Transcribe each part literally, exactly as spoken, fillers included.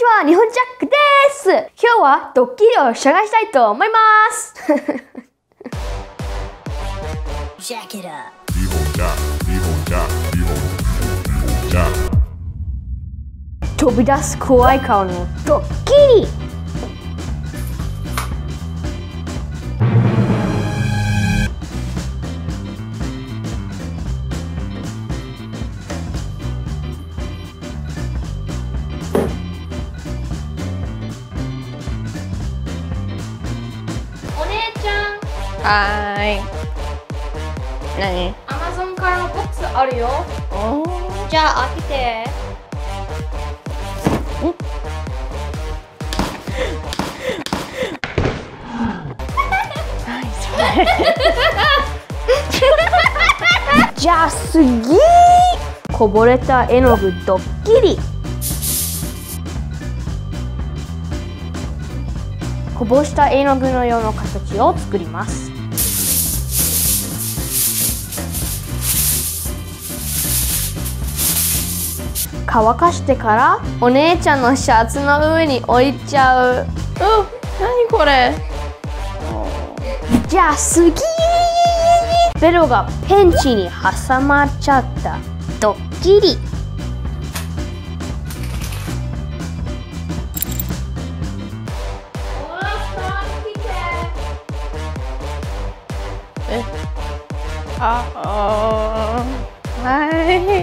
は、日本ジャックです。今日はドッキリを探したいと思います。ジャックだ。日本ジャック、日本ジャック、日本ジャック。飛び出す怖い顔のドッキリ。 はーい。何？ アマゾンからのボックスあるよ。おー。じゃあ開けて。ん？ 何それ？ じゃあ次。こぼれた絵の具ドッキリ。こぼした絵の具のような形を作ります。乾かしてからお姉ちゃんのシャツの上に置いちゃう。 うん、何これ？ じゃあ次。ベロがペンチに挟まっちゃったドッキリ。 え、あ、あー、はい。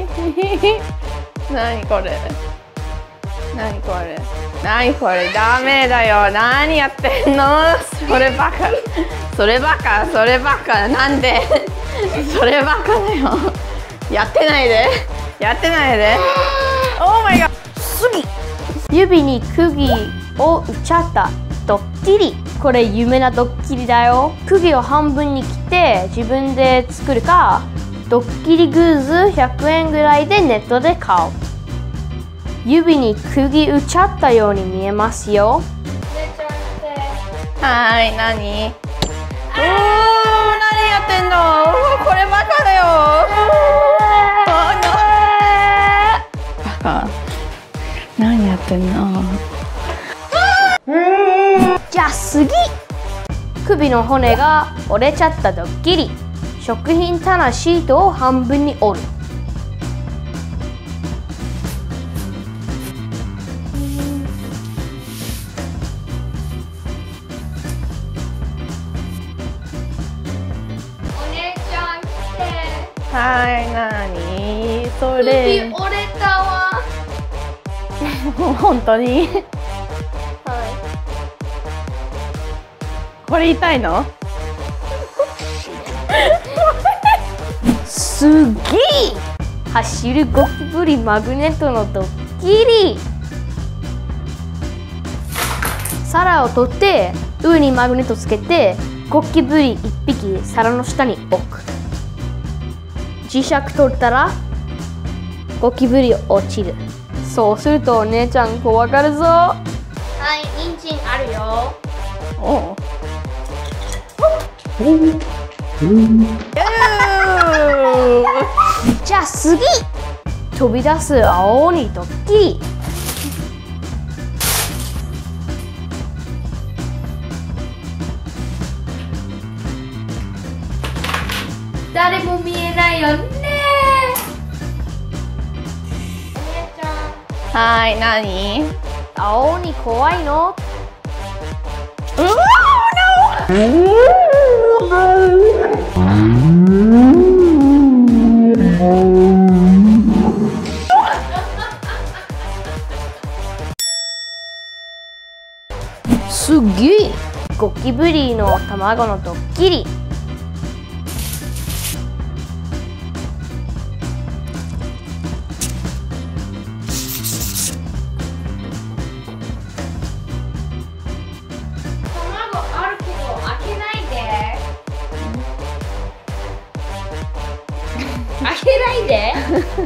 何これ？何これ？何これ？ダメだよ。何やってんの？それバカ。それバカ。それバカ。なんで？それバカだよ。やってないで。やってないで。Oh my god。 次。指に釘を打っちゃったドッキリ。これ有名なドッキリだよ。釘を半分に切って自分で作るか、ドッキリグッズひゃくえんぐらいでネットで買う。指に釘打っちゃったように見えますよ。 はーい、何？おー、何やってんの？これバカだよ。バカ。何やってんの？ じゃあ次。首の骨が折れちゃったドッキリ。食品棚シートを半分に折る。お姉ちゃん来て。 はい、何？それ。 首折れたわ。 本当に？これ痛いの？ すげえ！走るゴキブリマグネットのドッキリ。皿を取って上にマグネットつけてゴキブリいっぴき皿の下に置く。磁石取ったらゴキブリ落ちる。そうするとお姉ちゃん怖がるぞ。はい、人参あるよ。 おう。 じゃあ次。飛び出す青鬼ドッキリ。誰も見えないよね。お姉ちゃん。 はい、何？ 青鬼怖いの？ うわー、 すげえ！ゴキブリの卵のドッキリ。卵あるけど開けないで。開けないで。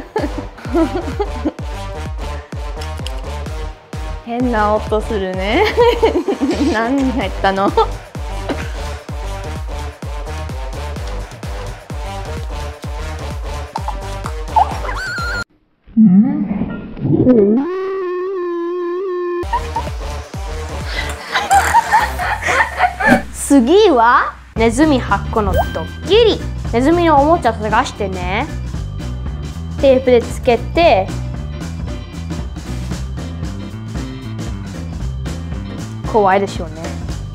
変な音するね。何入ったの？ 次はネズミはっこのドッキリ。ネズミのおもちゃ探してね。テープでつけて、怖いでしょうね。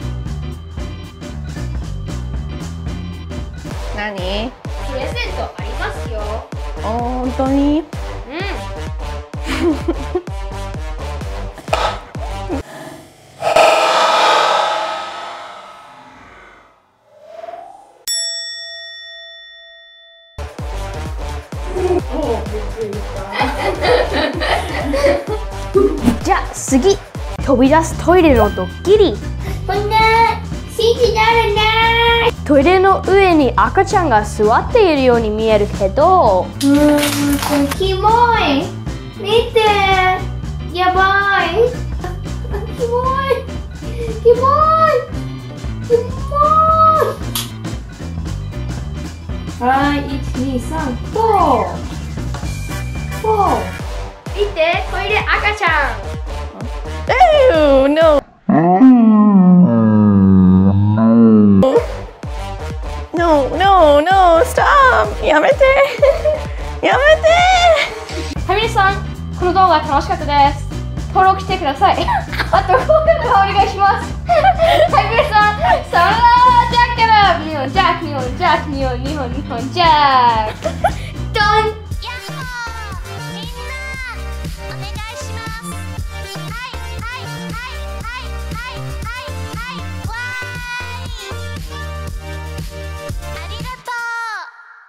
何？ プレゼントありますよ。 本当に？ うん。じゃあ次、飛び出すトイレのドッキリ。 こんな信じられない。 トイレの上に赤ちゃんが座っているように見えるけど、 うーん、キモい。見て、やばい。キモい。キモい。キモい。はい、いち、に、さん、フォー。フォー。 見て、トイレ赤ちゃん。 Oh no! No, no, no, stop! やめてやめてはい、皆さん、この動画楽しかったです。登録してください。あと、高評価お願いします。はい、皆さん、さよなら。じゃあから、日本、ジャック、日本、ジャック、日本、日本、日本、ジャック。